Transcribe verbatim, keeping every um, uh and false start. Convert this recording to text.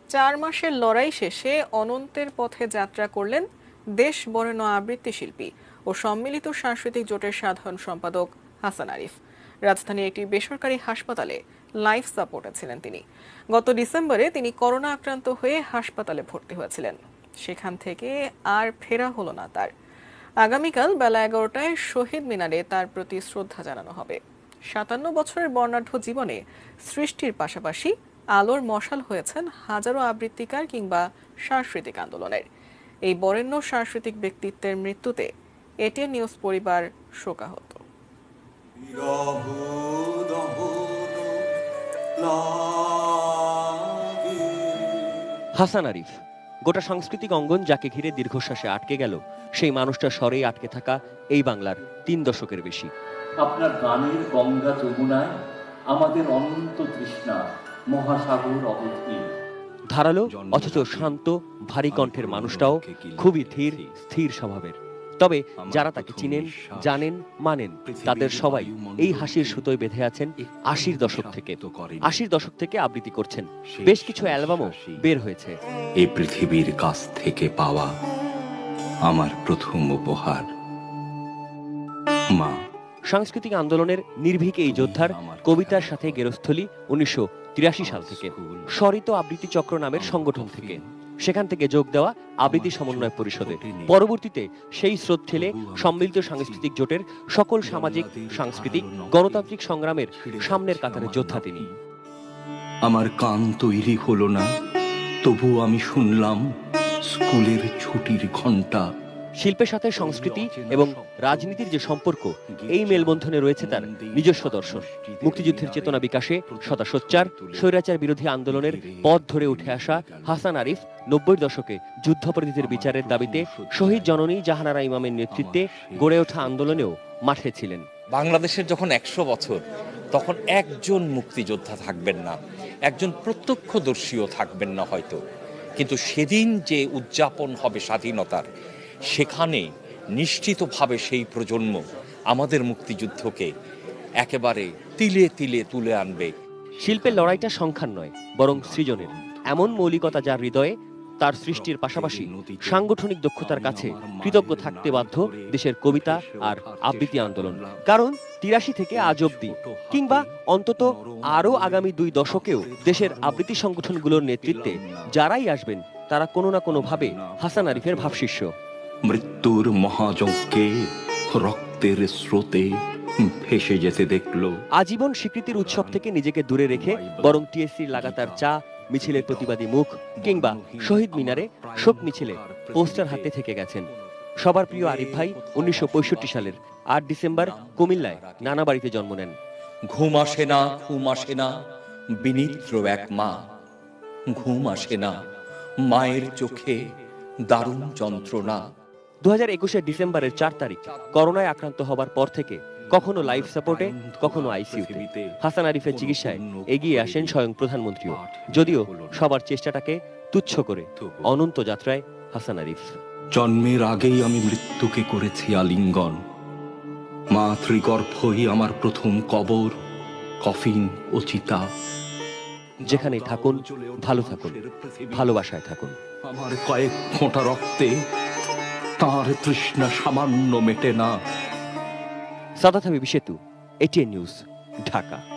চার মাসের লড়াই শেষে অনন্তের পথে যাত্রা করলেন দেশ বরেণ্য আবৃত্তি শিল্পী ও সম্মিলিত সাংস্কৃতিক জোটের সাধারণ সম্পাদক হাসান আরিফ। রাজধানীর একটি বেসরকারি হাসপাতালে লাইফ সাপোর্টে ছিলেন তিনি। গত ডিসেম্বরে তিনি করোনা আক্রান্ত হয়ে হাসপাতালে ভর্তি হয়েছিলেন। সেখান থেকে আর ফেরা হলো না তার। আগামীকাল বেলা এগারোটায় শহীদ মিনারে তার প্রতি শ্রদ্ধা জানানো হবে। সাতান্ন বছরের বর্ণাঢ্য জীবনে সৃষ্টির পাশাপাশি আলোর মশাল হয়েছেন হাজারো আবৃত্তিকার কিংবা সাংস্কৃতিক আন্দোলনের। এই বরেণ্য সাংস্কৃতিক ব্যক্তিত্বের মৃত্যুতে এটিএন নিউজ পরিবার শোকাহত। হাসান আরিফ, গোটা সাংস্কৃতিক অঙ্গন যাকে ঘিরে দীর্ঘশ্বাসে আটকে গেল, সেই মানুষটা স্বরেই আটকে থাকা এই বাংলার তিন দশকের বেশি। আপনার গানের গঙ্গা যমুনায় আমাদের অনন্ত তৃষ্ণা, মহাসাগর অবধি। ধারালো অথচ শান্ত ভারী কণ্ঠের মানুষটাও খুবই ধীর স্থির স্বভাবের। তবে যারা তাকে চিনেন, জানেন, মানেন, তাদের সবাই এই হাসির সুতোয় বেঁধে আছেন আশির দশক থেকে। আশির দশক থেকে আবৃত্তি করছেন, বেশ কিছু অ্যালবামও বের হয়েছে। এই পৃথিবীর কাছ থেকে পাওয়া আমার প্রথম উপহার মা। সাংস্কৃতিক আন্দোলনের নির্ভীক এই যোদ্ধার কবিতার সাথে গেরস্থলী উনিশশো তিরাশি সাল থেকে, স্বরিত আবৃত্তি চক্র নামের সংগঠন থেকে। সেখান থেকে যোগ দেওয়া আবৃত্তি সমন্বয় পরিষদে। পরবর্তীতে সেই স্রোত ঠেলে সম্মিলিত সাংস্কৃতিক জোটের সকল সামাজিক, সাংস্কৃতিক, গণতান্ত্রিক সংগ্রামের সামনের কাতারে যোদ্ধা তিনি। আমার কান তৈরি হলো না, তবু আমি শুনলাম স্কুলের ছুটির ঘন্টা। শিল্পের সাথে সংস্কৃতি এবং রাজনীতির যে সম্পর্ক, এই মেলবন্ধনে রয়েছে তার নিজস্ব দর্শন। মুক্তিযুদ্ধের চেতনা বিকাশে সদা সোচ্চার, স্বৈরাচার বিরোধী আন্দোলনের পথ ধরে উঠে আসা হাসান আরিফ নব্বই দশকে যুদ্ধাপরাধীদের বিচারের দাবিতে শহীদ জননী জাহানারা ইমামের নেতৃত্বে গড়ে ওঠা আন্দোলনেও মাঠে ছিলেন। বাংলাদেশের যখন একশো বছর, তখন একজন মুক্তিযোদ্ধা থাকবেন না, একজন প্রত্যক্ষদর্শীও থাকবেন না হয়তো, কিন্তু সেদিন যে উদযাপন হবে স্বাধীনতার, সেখানে নিশ্চিতভাবে সেই প্রজন্ম আমাদের মুক্তিযুদ্ধকে একেবারে তিলে তিলে তুলে আনবে। শিল্পের লড়াইটা সংখ্যার নয়, বরং সৃজনের। এমন মৌলিকতা যার হৃদয়ে, তার সৃষ্টির পাশাপাশি সাংগঠনিক দক্ষতার কাছে কৃতজ্ঞ থাকতে বাধ্য দেশের কবিতা আর আবৃত্তি আন্দোলন। কারণ তিরাশি থেকে আজ অব্দি, কিংবা অন্তত আরও আগামী দুই দশকেও দেশের আবৃত্তি সংগঠনগুলোর নেতৃত্বে যারাই আসবেন, তারা কোনো না কোনো ভাবে হাসান আরিফের ভাবশিষ্য। মৃত্যুর মহাযজ্ঞে রক্তের স্রোতে ভেসে যেতে দেখলো। আজীবন স্বীকৃতির উৎসব থেকে নিজেকে দূরে রেখে বরং টিএসসির লাগাতার চা, মিছিলের প্রতিবাদী মুখ, কিংবা শহীদ মিনারে শোক মিছিলে পোস্টার হাতে থেকে গেছেন। সবার প্রিয় আরিফ ভাই উনিশশো পঁয়ষট্টি সালের আট ডিসেম্বর কুমিল্লায় নানা বাড়িতে জন্ম নেন। ঘুম আসে না, ঘুম আসে না, বিনিদ্র এক মা। ঘুম আসে না, মায়ের চোখে দারুণ যন্ত্রণা। দু হাজার একুশের ডিসেম্বরের চার তারিখ করোনায় আক্রান্ত হবার পর থেকে কখনো লাইফ সাপোর্টে, কখনো আইসিইউতে হাসান আরিফের চিকিৎসায় এগিয়ে আসেন স্বয়ং প্রধানমন্ত্রীও, যদিও সবার চেষ্টাটাকে তুচ্ছ করে অনন্ত যাত্রায় হাসান আরিফ। জন্মের আগেই আমি মৃত্যুকে করেছি আলিঙ্গন। মাতৃগর্ভই আমার প্রথম কবর, কফিন ও চিতা। যেখানেই থাকুন, ভালো থাকুন, ভালোবাসায় থাকুন। আমার কয়েক ফোঁটা রক্তে তাঁর তৃষ্ণা সামান্য মেটে না। সাদাত হাবিব সেতু, এটিএন নিউজ, ঢাকা।